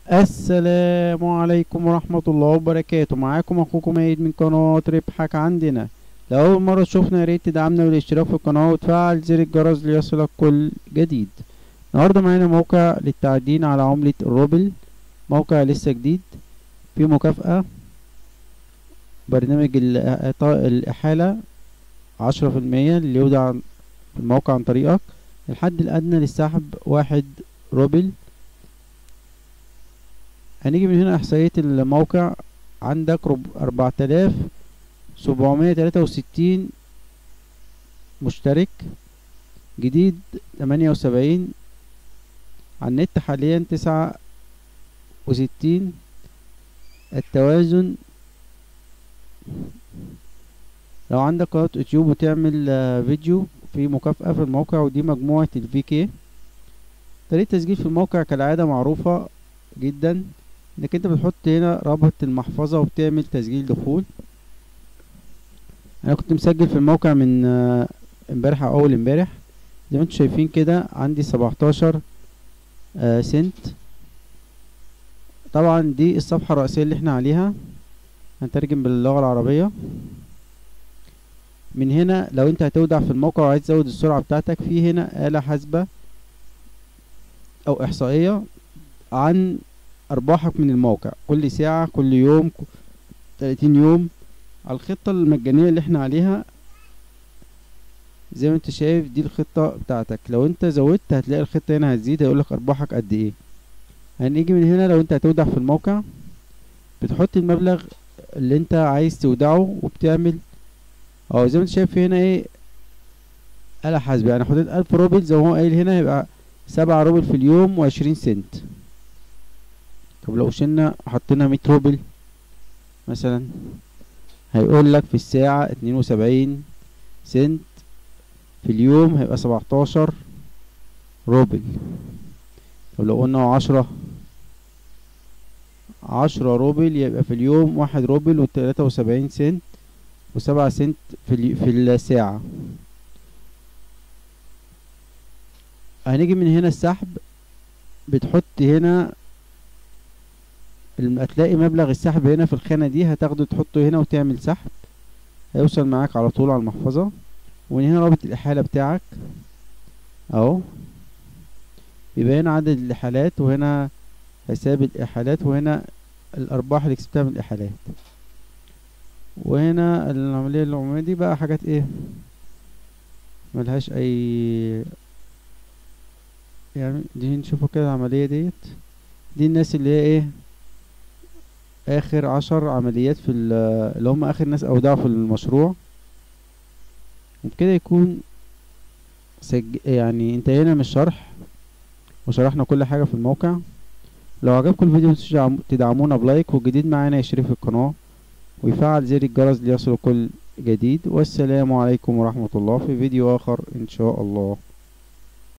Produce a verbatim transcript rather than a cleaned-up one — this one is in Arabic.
السلام عليكم ورحمة الله وبركاته. معاكم اخوكم عيد من قناة ربحك عندنا. لو اول مرة تشوفنا ياريت تدعمنا بالاشتراك في القناة وتفعل زر الجرس ليصلك كل جديد. النهاردة معانا موقع للتعدين على عملة الروبل، موقع لسه جديد فيه مكافأة. برنامج الإعطاء- الإحالة عشرة في المية اللي يودع في الموقع عن طريقك. الحد الأدنى للسحب واحد روبل. هنيجي من هنا احصائية الموقع. عندك اربعة الاف سبعمية تلاتة وستين مشترك، جديد تمانية وسبعين، على النت حاليا تسعة وستين. التوازن، لو عندك قناة يوتيوب وتعمل آه، فيديو في مكافأة في الموقع، ودي مجموعة الفي كي. طريقة تسجيل في الموقع كالعادة معروفة جدا، انك انت بتحط هنا رابط المحفظة وبتعمل تسجيل دخول. انا كنت مسجل في الموقع من آه، امبارح او اول امبارح. زي ما انتم شايفين كده عندي سبعتاشر آه سنت. طبعا دي الصفحة الرئيسية اللي احنا عليها، هنترجم باللغة العربية. من هنا لو انت هتودع في الموقع وعايز تزود السرعة بتاعتك، في هنا آلة حاسبة او احصائية عن ارباحك من الموقع كل ساعة، كل يوم، تلاتين يوم. على الخطة المجانية اللي احنا عليها زي ما انت شايف دي الخطة بتاعتك. لو انت زودت هتلاقي الخطة هنا هتزيد، هيقولك ارباحك قد ايه. هنيجي من هنا لو انت هتودع في الموقع بتحط المبلغ اللي انت عايز تودعه وبتعمل اهو زي ما انت شايف هنا ايه، آلة حاسبة. يعني حطيت الف روبل زي ما هو قايل هنا، يبقى سبعة روبل في اليوم وعشرين سنت. طب لو شلنا حطينا مية روبل مثلا، هيقول لك في الساعة اتنين وسبعين سنت، في اليوم هيبقى سبعتاشر روبل. طب لو قلنا عشرة عشرة روبل، يبقى في اليوم واحد روبل وتلاتة وسبعين سنت وسبعة سنت في الي... في الساعة. هنيجي من هنا السحب، بتحط هنا الم- هتلاقي مبلغ السحب هنا في الخانة دي، هتاخده تحطه هنا وتعمل سحب، هيوصل معاك على طول على المحفظة. ومن هنا رابط الإحالة بتاعك اهو، يبقى هنا عدد الإحالات، وهنا حساب الإحالات، وهنا الأرباح اللي كسبتها من الإحالات. وهنا العملية العمومية دي بقى حاجات ايه ملهاش أي، يعني دي نشوفوا كده العملية ديت. دي الناس اللي هي ايه آخر عشر عمليات في ال- اللي هم آخر ناس أودعوا في المشروع. وبكده يكون سج... يعني انتهينا من الشرح وشرحنا كل حاجة في الموقع. لو عجبكم الفيديو متنسوش تدعم- تدعمونا بلايك، والجديد معانا يشترك في القناة ويفعل زر الجرس ليصل كل جديد. والسلام عليكم ورحمة الله في فيديو آخر إن شاء الله.